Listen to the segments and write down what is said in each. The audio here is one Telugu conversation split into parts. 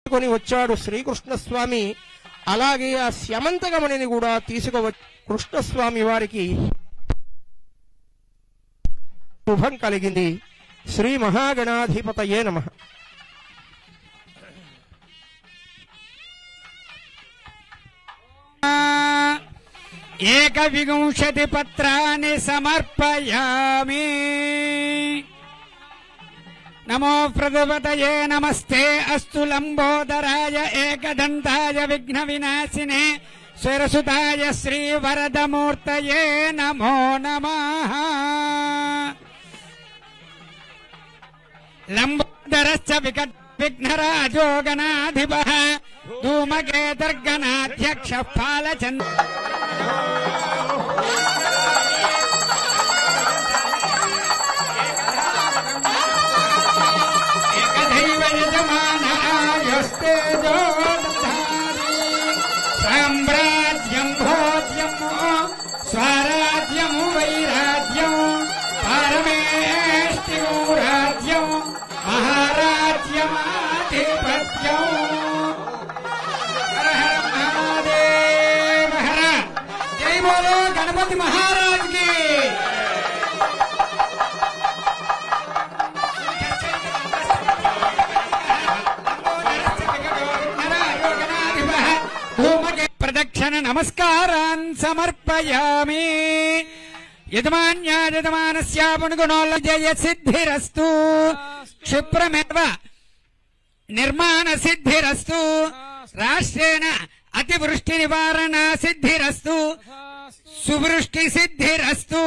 కొని వచ్చాడు శ్రీకృష్ణస్వామి. అలాగే ఆ స్యమంతకమణిని కూడా తీసుకువచ్చి కృష్ణస్వామి వారికి శుభం కలిగింది. శ్రీ మహాగణాధిపతయే నమః. ఏకవింశతి పత్రాన్ని సమర్పయామి. నమో ప్రజపతయే నమస్తే అస్తు లంబోదరాయ ఏకదంతాయ విఘ్న వినాశినే స్వరసుతాయ శ్రీ వరదమూర్తయే నమో నమః. లంబోదరశ్చ విఘ్నరాజో గణాధిపః ధూమకేతర్గణాధ్యక్ష పాలచంద్ర సామ్రాజ్యం భోజ్యం స్వరాజ్యం వైరాజ్యం పరమేష్టిం రాజ్యం మహారాజ్యమాధిపత్యం. హర హర మహాదేవ హర. జై బోలో గణపతి మహారాజ్ కి. ప్రదక్షిణ నమస్కారాన్ సమర్పయామి. యజమాన్యాయజమానస్య పుణ్యగుణోల్ల జయ సిద్ధిరస్తు. క్షిప్రమేవ నిర్మాణ సిద్ధిరస్తు. రాష్ట్రేణ అతివృష్టి నివారణ సిద్ధిరస్తు. సువృష్టి సిద్ధిరస్తు.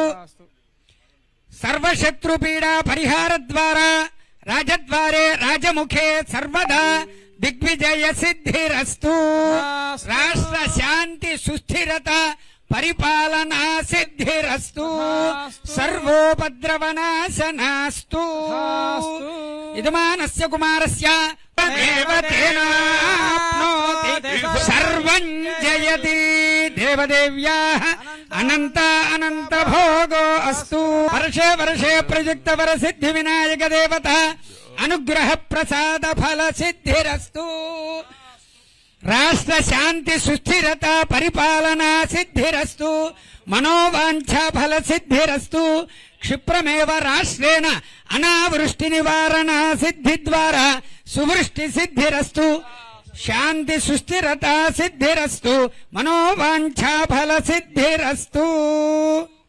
సర్వశత్రుపీడా పరిహార ద్వారా రాజద్వారే రాజముఖే సర్వదా దిగ్విజయ సిద్ధిరస్తు. రాష్ట్ర శాంతి సుస్థిరత పరిపాలనా సిద్ధిరస్తు. సర్వోపద్రవనాశనాస్తు. యజమానస్య కుమారస్య దేవతేనాప్నోతి సర్వం జయతి. దేవదేవ్యాః అనంత అనంత భోగో అస్తు. వర్షే వర్షే ప్రయుక్త వర సిద్ధి వినాయక దేవత అనుగ్రహ ప్రసాద ఫల సిద్ధిరస్తు. రాష్ట్ర శాంతి సుస్థిరత పరిపాలనా సిద్ధిరస్తు. మనోవాంఛా ఫల సిద్ధిరస్తు. క్షిప్రమేవ రాష్ట్రేణ అనావృష్టి నివారణ సిద్ధి ద్వారా సువృష్టి సిద్ధిరస్తు. శాంతి సుస్థిరత సిద్ధిరస్తు. మనోవాంఛా ఫల సిద్ధిరస్తు.